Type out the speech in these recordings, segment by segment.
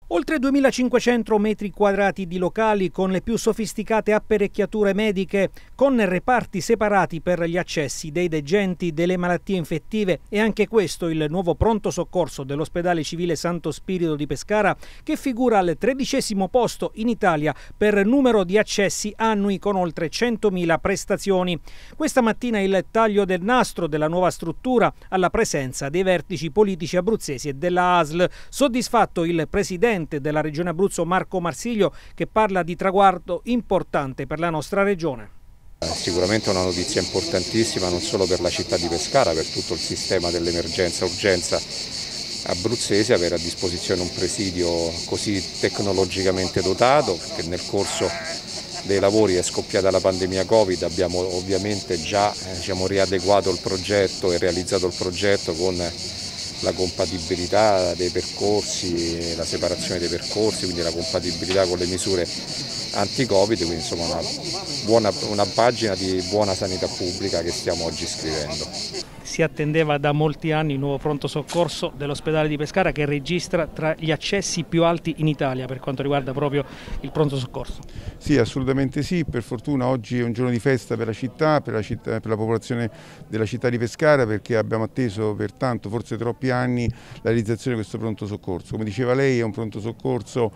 Oltre 2500 metri quadrati di locali con le più sofisticate apparecchiature mediche, con reparti separati per gli accessi dei degenti, delle malattie infettive e anche questo il nuovo pronto soccorso dell'ospedale civile Santo Spirito di Pescara, che figura al 13° posto in Italia per numero di accessi annui con oltre 100.000 prestazioni. Questa mattina il taglio del nastro della nuova struttura alla presenza dei vertici politici abruzzesi e della ASL. Soddisfatto il presidente della Regione Abruzzo Marco Marsiglio, che parla di traguardo importante per la nostra regione. Sicuramente una notizia importantissima non solo per la città di Pescara, per tutto il sistema dell'emergenza-urgenza abruzzese, avere a disposizione un presidio così tecnologicamente dotato, che nel corso dei lavori è scoppiata la pandemia Covid, abbiamo ovviamente già riadeguato il progetto e realizzato il progetto con la compatibilità dei percorsi, la separazione dei percorsi, quindi la compatibilità con le misure anti-Covid, quindi insomma una pagina di buona sanità pubblica che stiamo oggi scrivendo. Si attendeva da molti anni il nuovo pronto soccorso dell'ospedale di Pescara, che registra tra gli accessi più alti in Italia per quanto riguarda proprio il pronto soccorso. Sì, assolutamente sì, per fortuna oggi è un giorno di festa per la città, per la popolazione della città di Pescara, perché abbiamo atteso per tanto, forse troppi anni, la realizzazione di questo pronto soccorso. Come diceva lei, è un pronto soccorso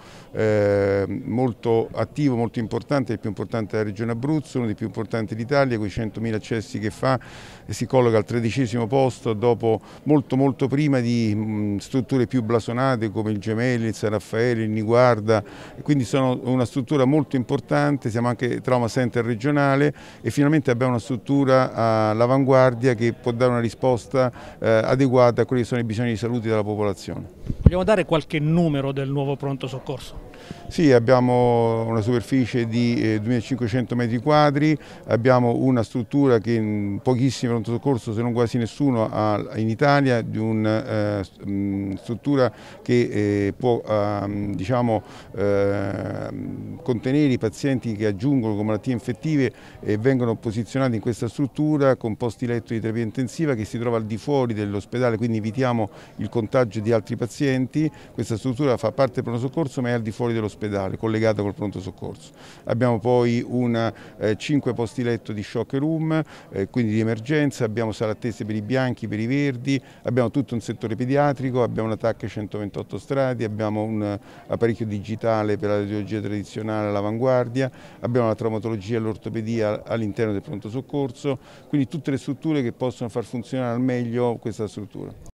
molto attivo, molto importante, il più importante della regione Abruzzo, uno dei più importanti d'Italia, con i 100.000 accessi che fa, e si colloca al 13° posto, dopo molto prima di strutture più blasonate come il Gemelli, il San Raffaele, il Niguarda, quindi sono una struttura molto importante. Siamo anche trauma center regionale e finalmente abbiamo una struttura all'avanguardia che può dare una risposta adeguata a quelli che sono i bisogni di salute della popolazione. Vogliamo dare qualche numero del nuovo pronto soccorso? Sì, abbiamo una superficie di 2500 metri quadri, abbiamo una struttura che in pochissimi pronto soccorso, se non quasi nessuno, ha in Italia, di una struttura che può contenere i pazienti che aggiungono con malattie infettive e vengono posizionati in questa struttura con posti letto di terapia intensiva che si trova al di fuori dell'ospedale, quindi evitiamo il contagio di altri pazienti. Questa struttura fa parte del pronto soccorso ma è al di fuori dell'ospedale, collegata col pronto soccorso. Abbiamo poi 5 posti letto di shock room, quindi di emergenza, abbiamo sale attese per i bianchi, per i verdi, abbiamo tutto un settore pediatrico, abbiamo una TAC 128 strati, abbiamo un apparecchio digitale per la radiologia tradizionale all'avanguardia, abbiamo la traumatologia e l'ortopedia all'interno del pronto soccorso, quindi tutte le strutture che possono far funzionare al meglio questa struttura.